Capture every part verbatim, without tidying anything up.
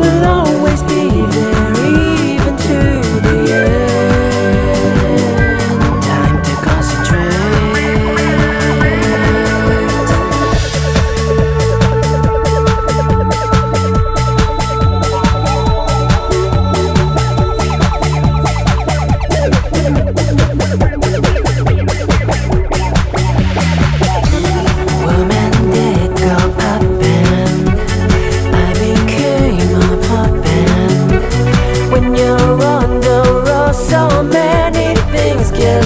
will always be there even to the end. Time to concentrate. Woman did go poppin', I became a puppet. When you're on the road, so many things get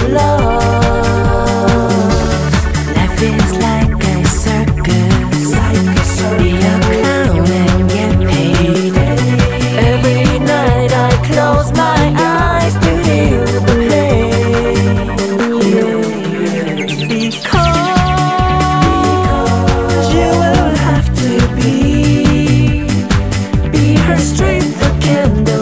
lost. Life is like a circus, be a clown and get paid. Every night I close my eyes to heal the pain. Because you will have to be, be her strength, the candle